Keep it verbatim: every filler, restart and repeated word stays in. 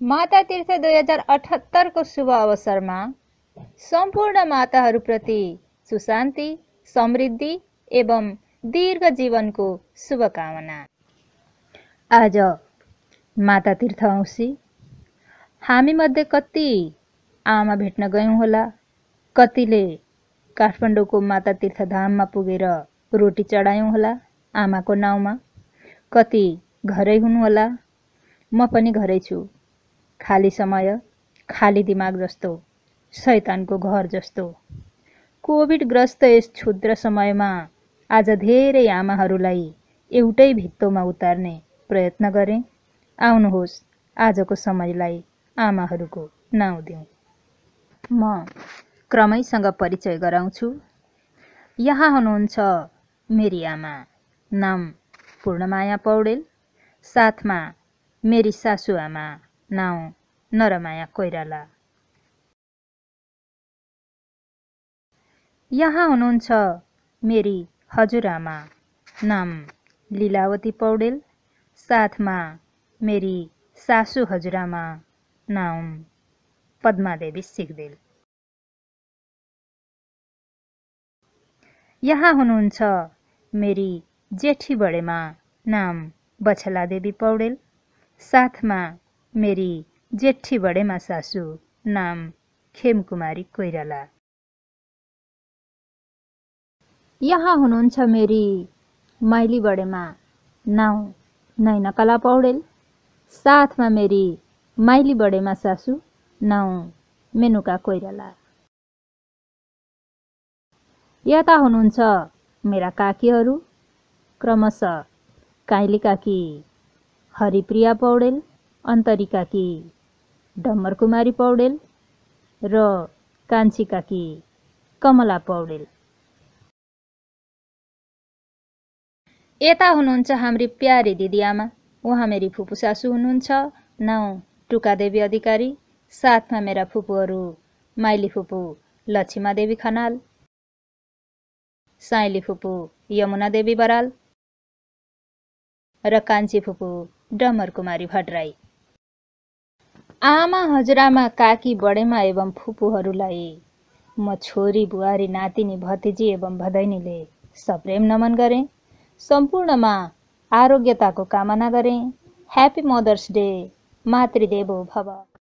माता तीर्थ दुई हजार अठहत्तर को शुभ अवसरमा सम्पूर्ण माताहरूप्रति सुशान्ति, समृद्धि एवं दीर्घ जीवनको शुभकामना। आज माता तीर्थ औँसी। हामी मध्ये कति आमा भेट्न गयौं होला, कतिले काठमाडौँको माता तीर्थ धाममा पुगेर रोटी चढायौं होला आमाको नाउँमा, कति घरै हुनु होला। म पनि घरै छु। खाली समय, खाली दिमाग जस्तो, शैतानको घर जस्तो। कोभिड ग्रस्त यस क्षुद्र समयमा आज धेरै आमाहरूलाई एउटै भित्तोमा उतार्ने प्रयत्न गरे। आउनुहोस् आजको समयलाई आमाहरूको नाउँ दिउँ। म क्रमैसँग परिचय गराउँछु। यहाँ हुनुहुन्छ मेरी आमा, नाम पूर्णमाया पौडेल। साथमा मेरी सासु आमा, नाउँ नरमाया कोइराला। यहाँ हुनुहुन्छ मेरी हजुरआमा, नाम लीलावती पौडेल। साथमा मेरी सासु हजुरआमा, नाउँ पद्मादेवी सिगदेल। यहाँ हुनुहुन्छ मेरी जेठी बडेमा, नाम बछलादेवी पौडेल। साथमा मेरी जेठी बडेमा सासु, नाम खेमकुमारी कोइराला। यहाँ हुनुहुन्छ मेरी माइली बडेमा, नाउँ नैनकला पौडेल। साथमा मेरी माइली बडेमा सासु, नाउँ मेनुका कोइराला। यता हुनुहुन्छ मेरा काकीहरू, क्रमशः काइली काकी हरिप्रिया पौडेल, अन्तरी काकी डम्बर कुमारी पौडेल र कान्छी काकी कमला पौडेल। यता हुनुहुन्छ हाम्री प्यारी दिदी आमा, उहाँ मेरी फुपू सासु हुनुहुन्छ, नाउँ टुकादेवी अधिकारी। साथमा मेरा फुपूहरू माइली फुपू लक्ष्मा देवी खनाल, साइली फुपू यमुना देवी बराल र कान्छी फुपू डम्बर कुमारी भट्टराई। आमा, हजुरआमा, काकी, बडेमा एवं फुपूहरूलाई म छोरी, बुहारी, नातिनी, भतिजी एवं भदैनीले सप्रेम नमन गरेँ। सम्पूर्णमा आरोग्यताको कामना गरेँ। Happy mothers day. मातृदेवो भव।